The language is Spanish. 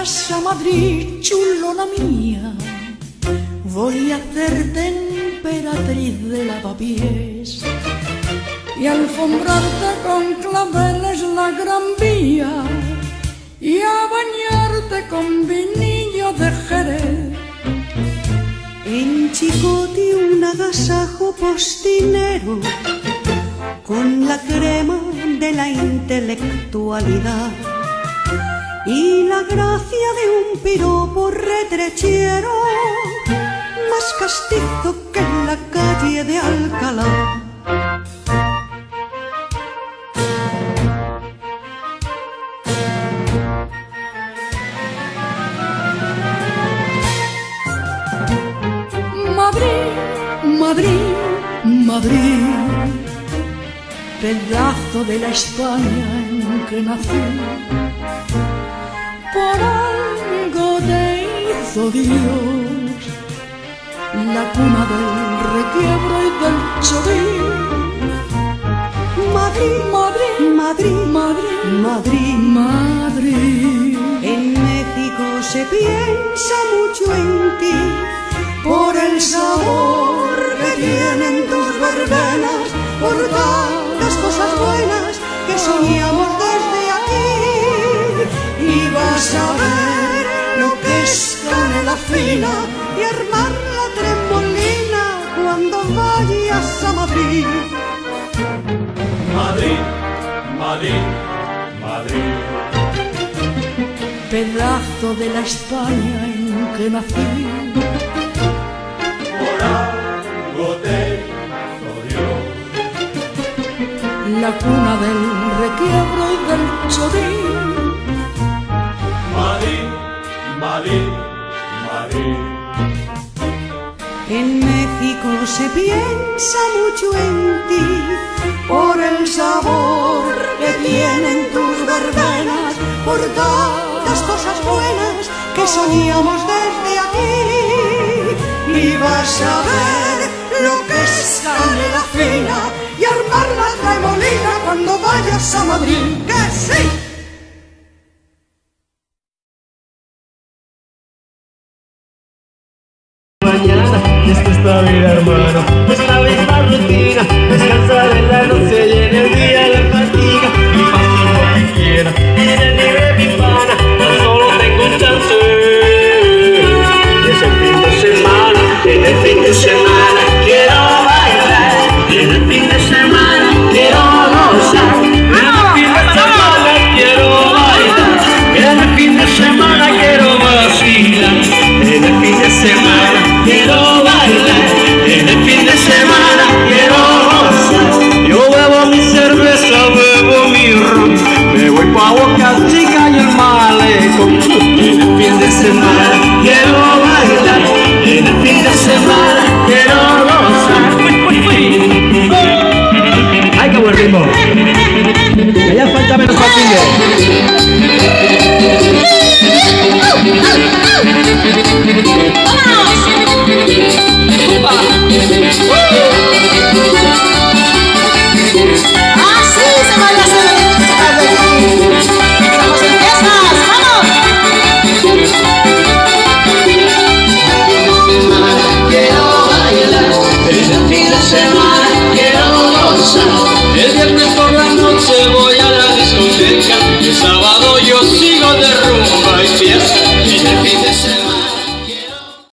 vayas a Madrid, chulona mía, voy a hacerte emperatriz de lavapiés y alfombrarte con claveles la Gran Vía y a bañarte con vinillo de Jerez. En Chicote un agasajo postinero con la crema de la intelectualidad y la gracia de un piropo retrechero más castizo que en la calle de Alcalá. Madrid, Madrid, Madrid, pedazo de la España en que nací, por algo te hizo Dios, la cuna del requiebro y del chorín. Madrid, Madrid, Madrid, Madrid, Madrid, Madrid. En México se piensa mucho en ti por el sabor que tienen tus verbenas, por tantas cosas buenas que soñamos desde aquí. Y vas a ver lo que es canela fina y armar la tremolina cuando vayas a Madrid. Madrid, Madrid, Madrid, pedazo de la España en que nací, por algo te hizo Dios, la cuna del requiebro y del chorín. Madrid, Madrid, Madrid. En México se piensa mucho en ti por el sabor que tienen tus verbenas, por tantas cosas buenas que soñamos desde aquí. Y vas a ver lo que es canela fina y armar la tremolina cuando vayas a Madrid. ¡Que sí! Mañana, y es que esta vida, hermano, es la misma rutina. Descansar en la noche y en el día la fatiga. Y paso lo que quiera, y de libre mi pana, tan solo tengo un chance. Y es el fin de semana, en el fin de semana.